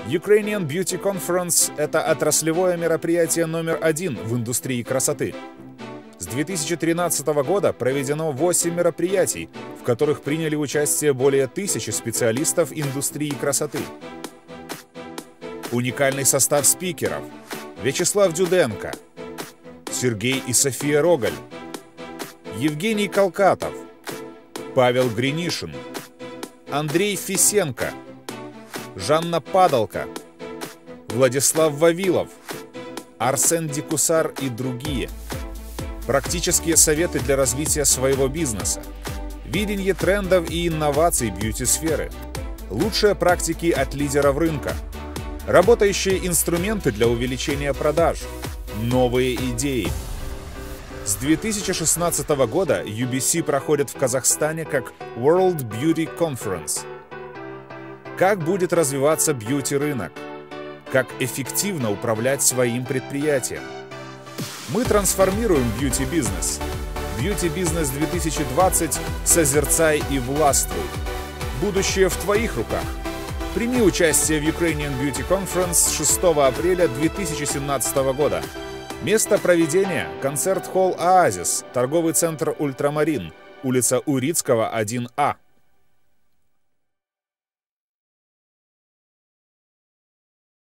Ukrainian Beauty Conference – это отраслевое мероприятие номер 1 в индустрии красоты. С 2013 года проведено 8 мероприятий, в которых приняли участие более 1000 специалистов индустрии красоты. Уникальный состав спикеров: Вячеслав Дюденко, Сергей и София Рогаль, Евгений Колкатов, Павел Гринишин, Андрей Фисенко, Жанна Падалка, Владислав Вавилов, Арсен Дикусар и другие. Практические советы для развития своего бизнеса, видение трендов и инноваций бьюти-сферы, лучшие практики от лидеров рынка, работающие инструменты для увеличения продаж, новые идеи. С 2016 года UBC проходит в Казахстане как World Beauty Conference. Как будет развиваться бьюти-рынок? Как эффективно управлять своим предприятием? Мы трансформируем бьюти-бизнес. Бьюти-бизнес 2020 «Созерцай и властвуй». Будущее в твоих руках. Прими участие в Ukrainian Beauty Conference 6 апреля 2017 года. Место проведения – концерт-холл «Оазис», торговый центр «Ультрамарин», улица Урицкого, 1А.